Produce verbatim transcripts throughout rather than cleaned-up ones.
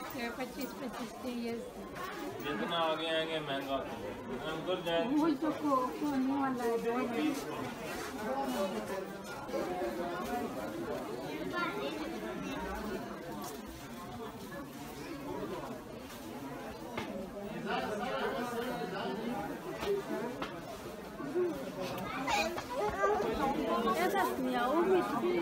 पच्चीस पच्चीस तेईस जितना आगे आएंगे महंगा अंदर जाए वही तो खोने वाला है दो ऐसा नहीं आओ मिट्टी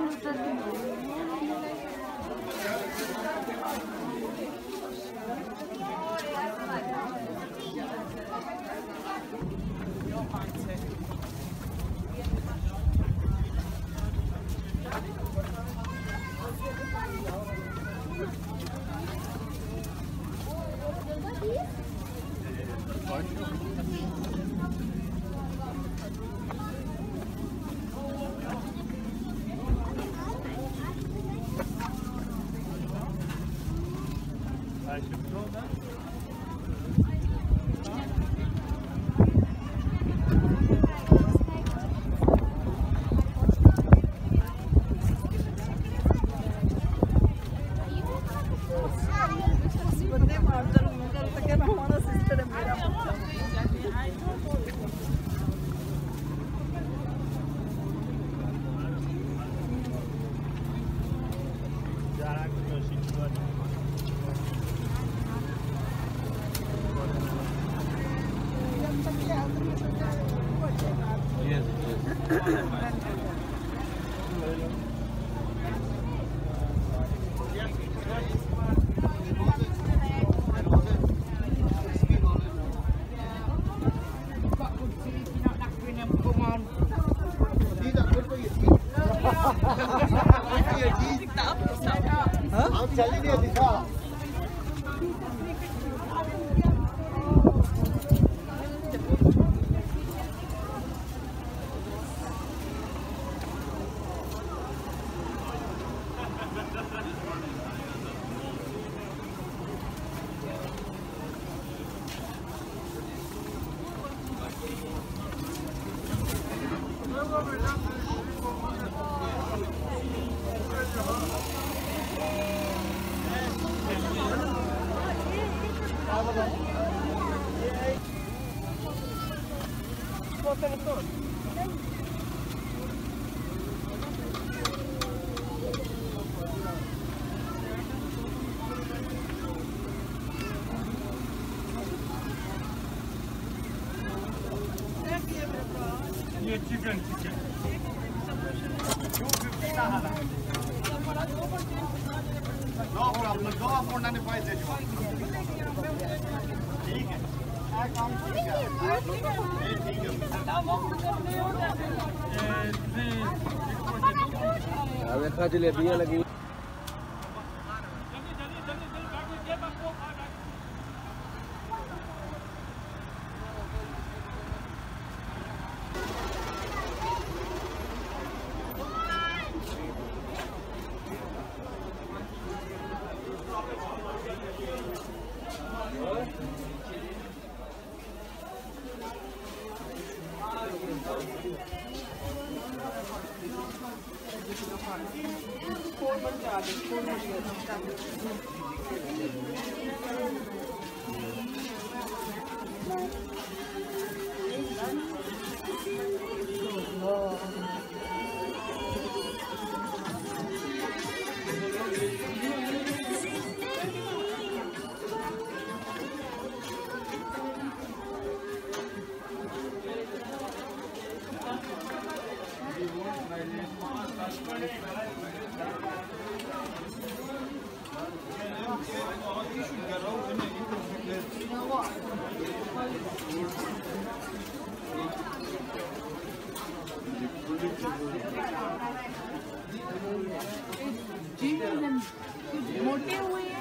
ये chicken chicken No problem. Go up on the price that you want. ठीक है। काम ठीक है। ठीक है। अब एक जलेबियां लगी। मोटे हुए हैं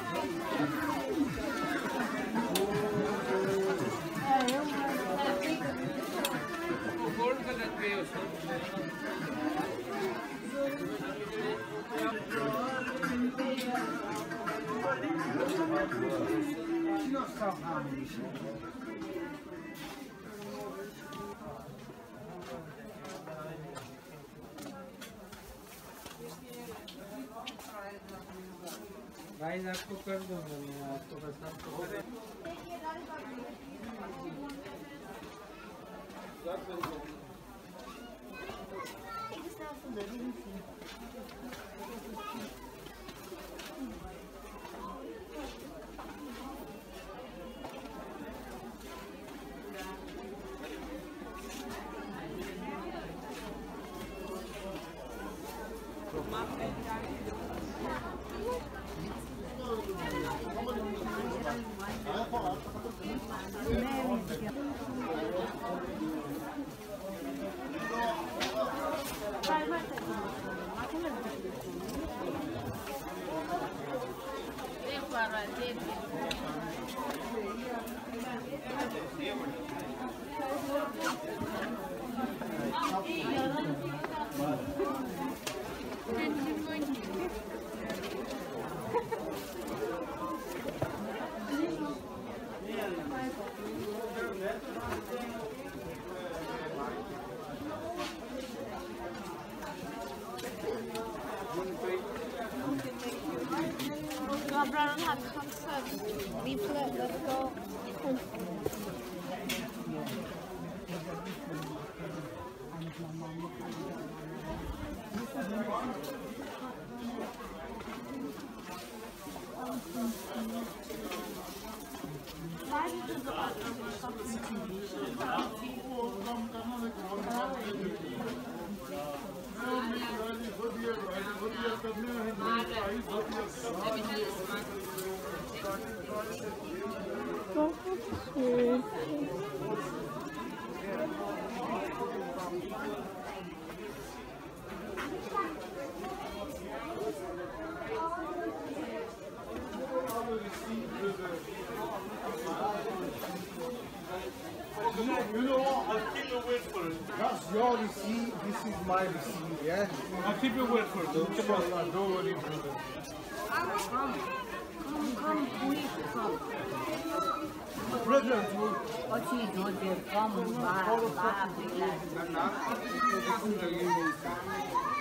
गाइस आपको कर दूंगा मैं आपको बस आपको करे Brandon had concert. Leaflet, let's go. You know what? I'll keep it wait for it. That's your receipt. This is my receipt, yeah? I'll keep it wait for it. Don't, don't, don't worry, brother. Come, come, please come. Brother, What you doing there? Come, bye, bye, bye.